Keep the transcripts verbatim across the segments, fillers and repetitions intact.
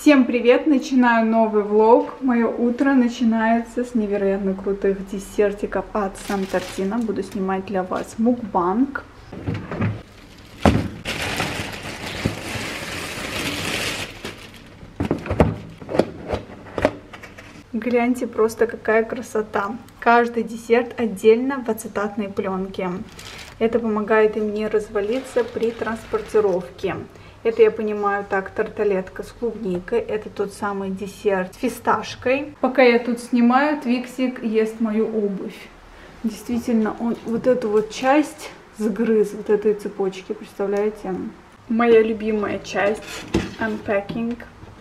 Всем привет! Начинаю новый влог. Мое утро начинается с невероятно крутых десертиков от Сан-Тортино. Буду снимать для вас мукбанг. Гляньте, просто какая красота. Каждый десерт отдельно в ацетатной пленке. Это помогает им не развалиться при транспортировке. Это, я понимаю, так, тарталетка с клубникой. Это тот самый десерт с фисташкой. Пока я тут снимаю, Твиксик ест мою обувь. Действительно, он вот эту вот часть сгрыз, вот этой цепочки, представляете? Моя любимая часть — unpacking.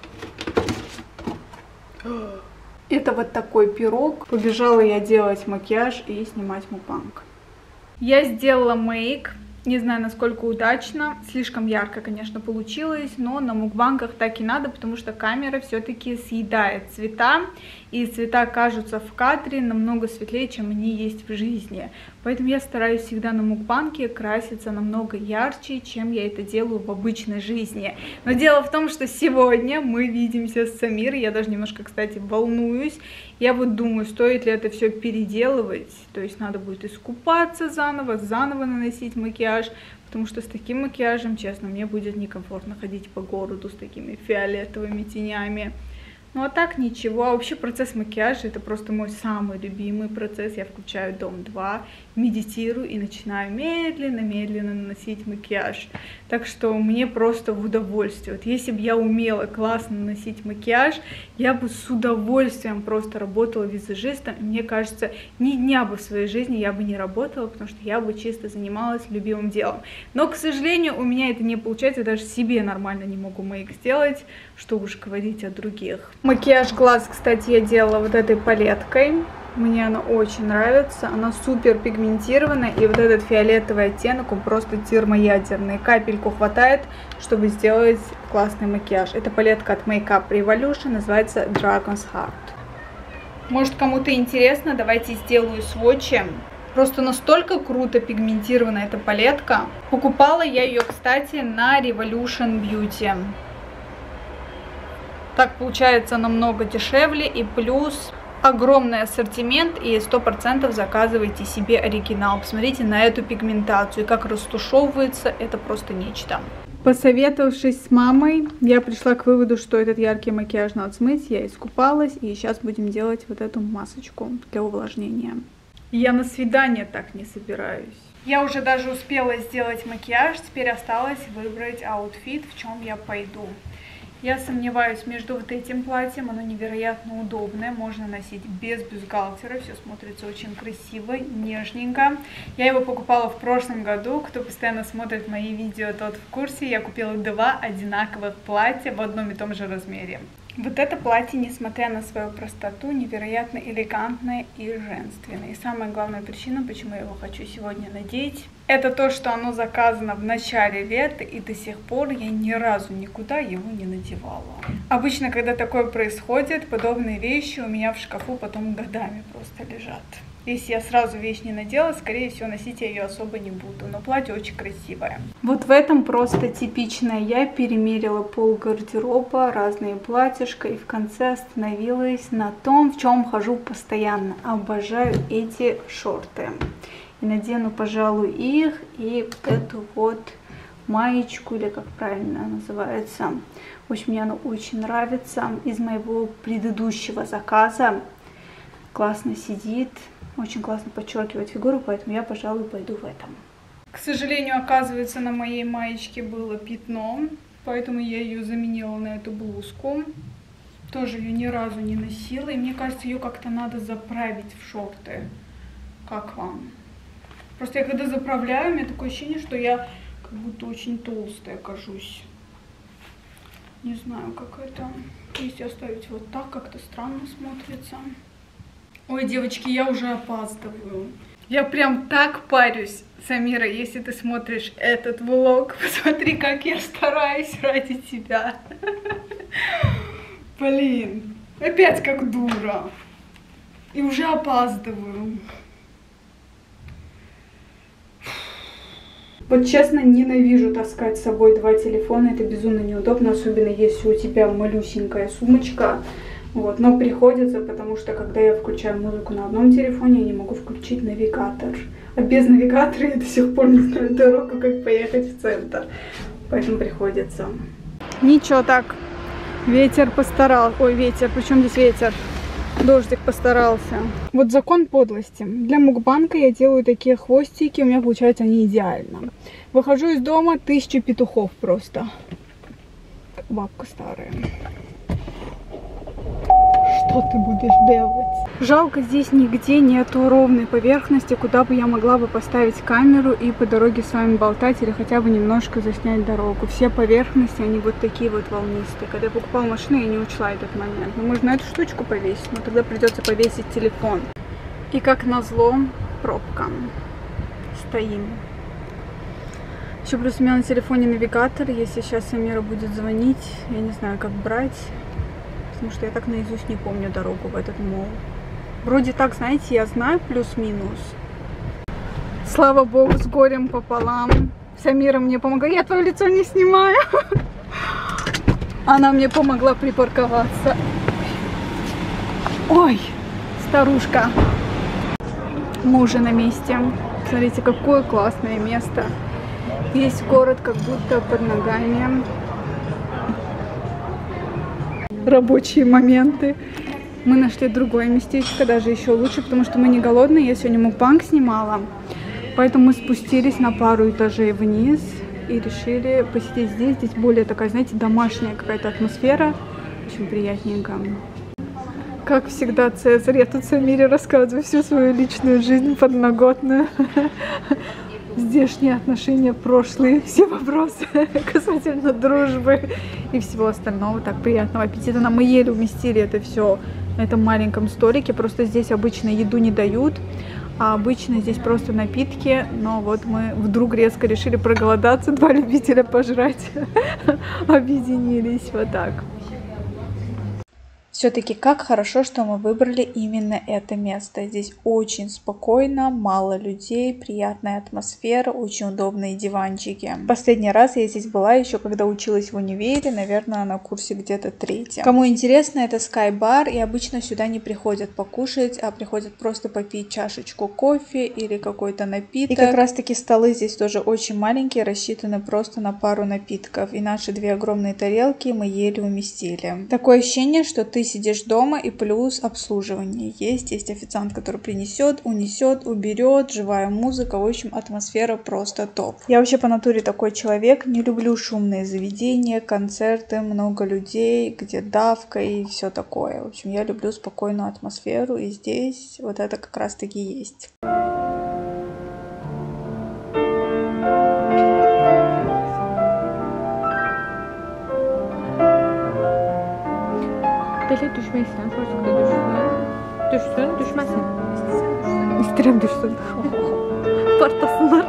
Это вот такой пирог. Побежала я делать макияж и снимать мукбанг. Я сделала мейк. Не знаю, насколько удачно, слишком ярко, конечно, получилось, но на мукбангах так и надо, потому что камера все-таки съедает цвета, и цвета кажутся в кадре намного светлее, чем они есть в жизни. Поэтому я стараюсь всегда на мукбанге краситься намного ярче, чем я это делаю в обычной жизни. Но дело в том, что сегодня мы видимся с Самирой, я даже немножко, кстати, волнуюсь. Я вот думаю, стоит ли это все переделывать, то есть надо будет искупаться заново, заново наносить макияж, потому что с таким макияжем, честно, мне будет некомфортно ходить по городу с такими фиолетовыми тенями. Ну а так ничего, а вообще процесс макияжа — это просто мой самый любимый процесс. Я включаю дом два, медитирую и начинаю медленно-медленно наносить макияж. Так что мне просто в удовольствие. Вот если бы я умела классно наносить макияж, я бы с удовольствием просто работала визажистом. И мне кажется, ни дня бы в своей жизни я бы не работала, потому что я бы чисто занималась любимым делом. Но, к сожалению, у меня это не получается, я даже себе нормально не могу мейк сделать, что уж говорить о других. Макияж глаз, кстати, я делала вот этой палеткой. Мне она очень нравится. Она супер пигментированная. И вот этот фиолетовый оттенок, он просто термоядерный. Капельку хватает, чтобы сделать классный макияж. Это палетка от Makeup Revolution. Называется Dragon's Heart. Может, кому-то интересно, давайте сделаю сводчи. Просто настолько круто пигментирована эта палетка. Покупала я ее, кстати, на Revolution Beauty. Так получается намного дешевле, и плюс огромный ассортимент, и сто процентов заказывайте себе оригинал. Посмотрите на эту пигментацию, как растушевывается, это просто нечто. Посоветовавшись с мамой, я пришла к выводу, что этот яркий макияж надо смыть. Я искупалась, и сейчас будем делать вот эту масочку для увлажнения. Я на свидание так не собираюсь. Я уже даже успела сделать макияж, теперь осталось выбрать аутфит, в чем я пойду. Я сомневаюсь между вот этим платьем, оно невероятно удобное, можно носить без бюстгальтера, все смотрится очень красиво, нежненько. Я его покупала в прошлом году, кто постоянно смотрит мои видео, тот в курсе, я купила два одинаковых платья в одном и том же размере. Вот это платье, несмотря на свою простоту, невероятно элегантное и женственное. И самая главная причина, почему я его хочу сегодня надеть, это то, что оно заказано в начале лета, и до сих пор я ни разу никуда его не надевала. Обычно, когда такое происходит, подобные вещи у меня в шкафу потом годами просто лежат. Если я сразу вещь не надела, скорее всего, носить я ее особо не буду. Но платье очень красивое. Вот в этом просто типичное. Я перемерила пол гардероба, разные платьишко, и в конце остановилась на том, в чем хожу постоянно. Обожаю эти шорты. И надену, пожалуй, их и вот эту вот маечку, или как правильно называется. В общем, мне она очень нравится. Из моего предыдущего заказа. Классно сидит. Очень классно подчеркивает фигуру, поэтому я, пожалуй, пойду в этом. К сожалению, оказывается, на моей маечке было пятно, поэтому я ее заменила на эту блузку. Тоже ее ни разу не носила, и мне кажется, ее как-то надо заправить в шорты. Как вам? Просто я когда заправляю, у меня такое ощущение, что я как будто очень толстая кажусь. Не знаю, как это. Если оставить вот так, как-то странно смотрится. Ой, девочки, я уже опаздываю. Я прям так парюсь. Самира, если ты смотришь этот влог, посмотри, как я стараюсь ради тебя. Блин, опять как дура. И уже опаздываю. Вот честно, ненавижу таскать с собой два телефона, это безумно неудобно, особенно если у тебя малюсенькая сумочка. Вот, но приходится, потому что когда я включаю музыку на одном телефоне, я не могу включить навигатор. А без навигатора я до сих пор не знаю дорогу, как поехать в центр. Поэтому приходится. Ничего так, ветер постарался. Ой, ветер, причем здесь ветер? Дождик постарался. Вот закон подлости. Для мукбанка я делаю такие хвостики, у меня получаются они идеально. Выхожу из дома, тысяча петухов просто. Бабка старая. Что ты будешь делать? Жалко, здесь нигде нету ровной поверхности, куда бы я могла бы поставить камеру и по дороге с вами болтать или хотя бы немножко заснять дорогу. Все поверхности, они вот такие вот волнистые. Когда я покупала машину, я не учла этот момент. Но можно эту штучку повесить, но тогда придется повесить телефон. И как назло, пробка. Стоим. Еще плюс у меня на телефоне навигатор. Если сейчас Самира будет звонить, я не знаю, как брать. Потому что я так наизусть не помню дорогу в этот мол. Вроде так, знаете, я знаю плюс-минус. Слава богу, с горем пополам. Самира мне помогла. Я твое лицо не снимаю. Она мне помогла припарковаться. Ой, старушка. Мы уже на месте. Смотрите, какое классное место. Весь город как будто под ногами. Рабочие моменты. Мы нашли другое местечко, даже еще лучше, потому что мы не голодные. Я сегодня мукбанк снимала, поэтому мы спустились на пару этажей вниз и решили посидеть здесь. Здесь более такая, знаете, домашняя какая-то атмосфера, очень приятненько. Как всегда, Цезарь, я тут Самире рассказываю всю свою личную жизнь подноготную. Здешние отношения, прошлые, все вопросы касательно дружбы и всего остального. Так, приятного аппетита. Нам мы еле уместили это все на этом маленьком столике. Просто здесь обычно еду не дают, а обычно здесь просто напитки. Но вот мы вдруг резко решили проголодаться. Два любителя пожрать объединились. Вот так. Все-таки как хорошо, что мы выбрали именно это место. Здесь очень спокойно, мало людей, приятная атмосфера, очень удобные диванчики. Последний раз я здесь была еще когда училась в универе, наверное, на курсе где-то третьем. Кому интересно, это Sky Bar, и обычно сюда не приходят покушать, а приходят просто попить чашечку кофе или какой-то напиток. И как раз таки столы здесь тоже очень маленькие, рассчитаны просто на пару напитков. И наши две огромные тарелки мы еле уместили. Такое ощущение, что ты сидишь дома и плюс обслуживание есть. Есть официант, который принесет, унесет, уберет, живая музыка. В общем, атмосфера просто топ. Я вообще по натуре такой человек. Не люблю шумные заведения, концерты, много людей, где давка и все такое. В общем, я люблю спокойную атмосферу. И здесь вот это как раз таки есть. Böyle düşmeksen çocuk da düşsün. Düşsün, düşmesin. İstirem düşsün. Partlasınlar.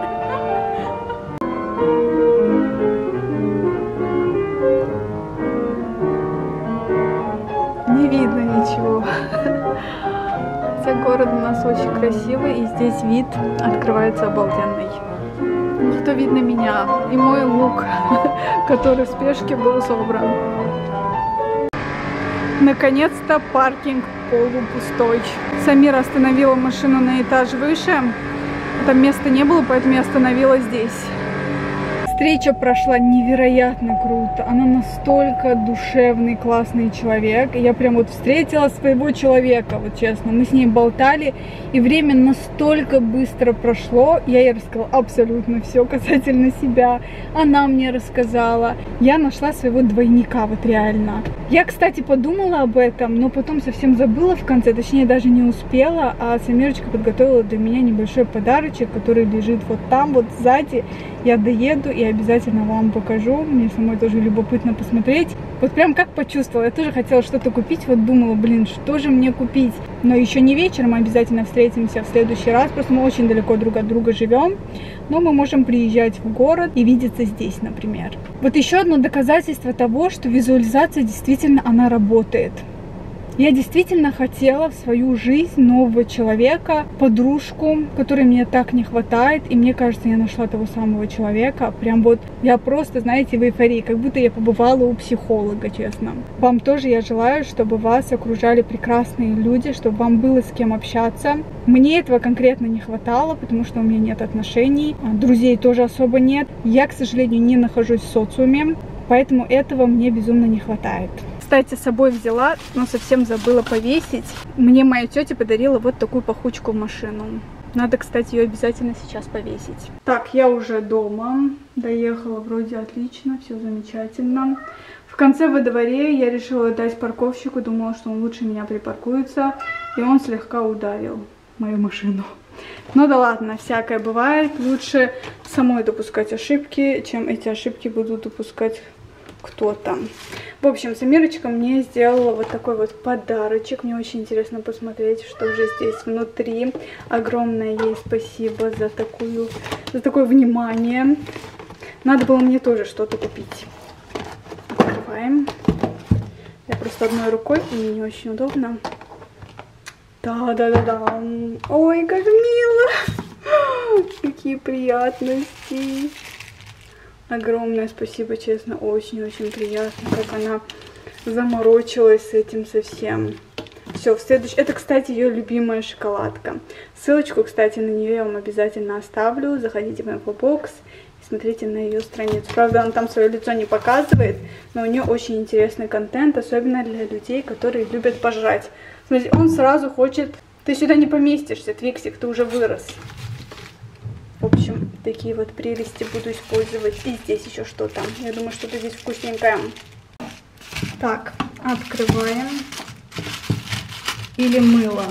Не видно ничего. Хотя город у нас очень красивый, и здесь вид открывается обалденный. Зато видно меня и мой лук, который в спешке был собран. Наконец-то паркинг полупустой. Самира остановила машину на этаж выше. Там места не было, поэтому я остановила здесь. Встреча прошла невероятно круто. Она настолько душевный, классный человек. И я прям вот встретила своего человека, вот честно. Мы с ней болтали, и время настолько быстро прошло. Я ей рассказала абсолютно все касательно себя. Она мне рассказала. Я нашла своего двойника, вот реально. Я, кстати, подумала об этом, но потом совсем забыла в конце. Точнее, даже не успела. А Самирочка подготовила для меня небольшой подарочек, который лежит вот там, вот сзади. Я доеду и обязательно вам покажу. Мне самой тоже любопытно посмотреть. Вот прям как почувствовала. Я тоже хотела что-то купить. Вот думала, блин, что же мне купить? Но еще не вечером, мы обязательно встретимся в следующий раз. Просто мы очень далеко друг от друга живем. Но мы можем приезжать в город и видеться здесь, например. Вот еще одно доказательство того, что визуализация действительно, она работает. Я действительно хотела в свою жизнь нового человека, подружку, которой мне так не хватает. И мне кажется, я нашла того самого человека. Прям вот я просто, знаете, в эйфории, как будто я побывала у психолога, честно. Вам тоже я желаю, чтобы вас окружали прекрасные люди, чтобы вам было с кем общаться. Мне этого конкретно не хватало, потому что у меня нет отношений, друзей тоже особо нет. Я, к сожалению, не нахожусь в социуме, поэтому этого мне безумно не хватает. Кстати, с собой взяла, но совсем забыла повесить. Мне моя тетя подарила вот такую пахучку в машину. Надо, кстати, ее обязательно сейчас повесить. Так, я уже дома. Доехала вроде отлично, все замечательно. В конце во дворе я решила дать парковщику, думала, что он лучше меня припаркуется. И он слегка ударил мою машину. Ну да ладно, всякое бывает. Лучше самой допускать ошибки, чем эти ошибки будут допускать кто-то. В общем, Самирочка мне сделала вот такой вот подарочек. Мне очень интересно посмотреть, что же здесь внутри. Огромное ей спасибо за такую, за такое внимание. Надо было мне тоже что-то купить. Открываем. Я просто одной рукой, и мне не очень удобно. Да-да-да-да. Ой, как мило. Какие приятности. Огромное спасибо, честно, очень-очень приятно, как она заморочилась с этим совсем. Все, в следующем... Это, кстати, ее любимая шоколадка. Ссылочку, кстати, на нее я вам обязательно оставлю. Заходите в инфобокс и смотрите на ее страницу. Правда, она там свое лицо не показывает, но у нее очень интересный контент, особенно для людей, которые любят пожрать. Смотрите, он сразу хочет... Ты сюда не поместишься, Твиксик, ты уже вырос. В общем, такие вот прелести буду использовать. И здесь еще что-то. Я думаю, что-то здесь вкусненькое. Так, открываем. Или мыло.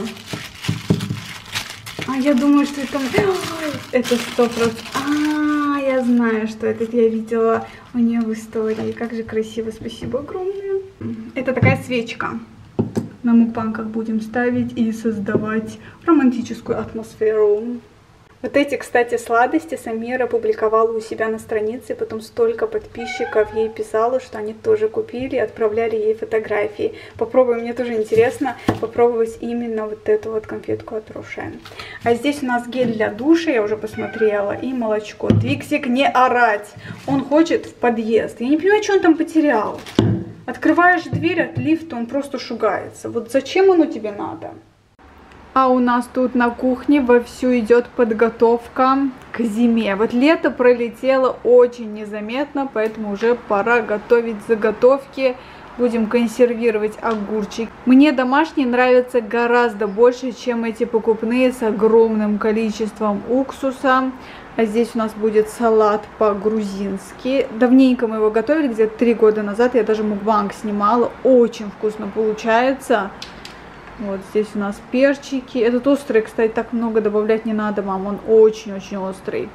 А, я думаю, что это... Это сто процентов. А, я знаю, что это. Я видела у нее в истории. Как же красиво. Спасибо огромное. Это такая свечка. На мукбанках будем ставить и создавать романтическую атмосферу. Вот эти, кстати, сладости Самира публиковала у себя на странице, потом столько подписчиков ей писало, что они тоже купили, отправляли ей фотографии. Попробуем, мне тоже интересно попробовать именно вот эту вот конфетку от Роше. А здесь у нас гель для душа, я уже посмотрела, и молочко. Твиксик, не орать, он хочет в подъезд. Я не понимаю, что он там потерял. Открываешь дверь от лифта, он просто шугается. Вот зачем оно тебе надо? А у нас тут на кухне вовсю идет подготовка к зиме. Вот лето пролетело очень незаметно, поэтому уже пора готовить заготовки. Будем консервировать огурчик. Мне домашние нравятся гораздо больше, чем эти покупные с огромным количеством уксуса. А здесь у нас будет салат по-грузински. Давненько мы его готовили, где-то три года назад. Я даже мукбанг снимала. Очень вкусно получается. Вот здесь у нас перчики. Этот острый, кстати, так много добавлять не надо, мам. Он очень-очень острый.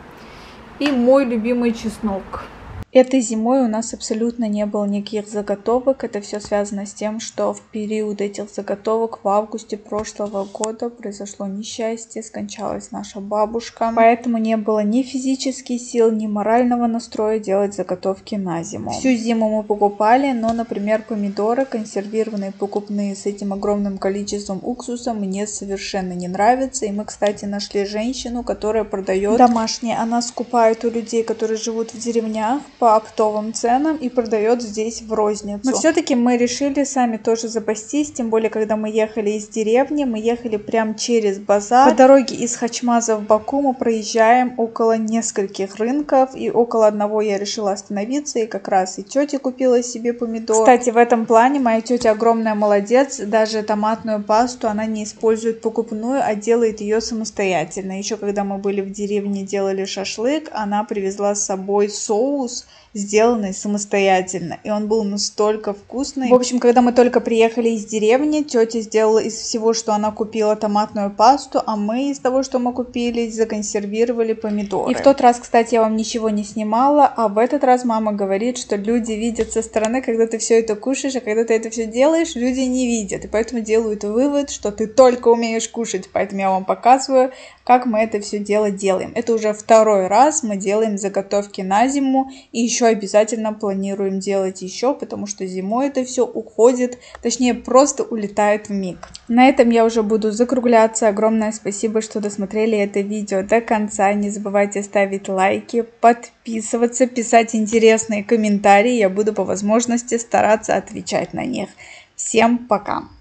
И мой любимый чеснок. Этой зимой у нас абсолютно не было никаких заготовок. Это все связано с тем, что в период этих заготовок в августе прошлого года произошло несчастье, скончалась наша бабушка. Поэтому не было ни физических сил, ни морального настроя делать заготовки на зиму. Всю зиму мы покупали, но, например, помидоры консервированные, покупные с этим огромным количеством уксуса мне совершенно не нравятся. И мы, кстати, нашли женщину, которая продает домашние. Она скупает у людей, которые живут в деревнях, по оптовым ценам и продает здесь в розницу. Но все-таки мы решили сами тоже запастись, тем более, когда мы ехали из деревни, мы ехали прямо через базар. По дороге из Хачмаза в Баку мы проезжаем около нескольких рынков, и около одного я решила остановиться, и как раз и тетя купила себе помидор. Кстати, в этом плане моя тетя огромная молодец, даже томатную пасту она не использует покупную, а делает ее самостоятельно. Еще когда мы были в деревне, делали шашлык, она привезла с собой соус, сделанный самостоятельно, и он был настолько вкусный. В общем, когда мы только приехали из деревни, тетя сделала из всего, что она купила, томатную пасту, а мы из того, что мы купили, законсервировали помидоры. И в тот раз, кстати, я вам ничего не снимала, а в этот раз мама говорит, что люди видят со стороны, когда ты все это кушаешь, а когда ты это все делаешь, люди не видят, и поэтому делают вывод, что ты только умеешь кушать, поэтому я вам показываю, как мы это все дело делаем. Это уже второй раз мы делаем заготовки на зиму, и еще еще обязательно планируем делать еще, потому что зимой это все уходит, точнее просто улетает в миг. На этом я уже буду закругляться. Огромное спасибо, что досмотрели это видео до конца. Не забывайте ставить лайки, подписываться, писать интересные комментарии. Я буду по возможности стараться отвечать на них. Всем пока!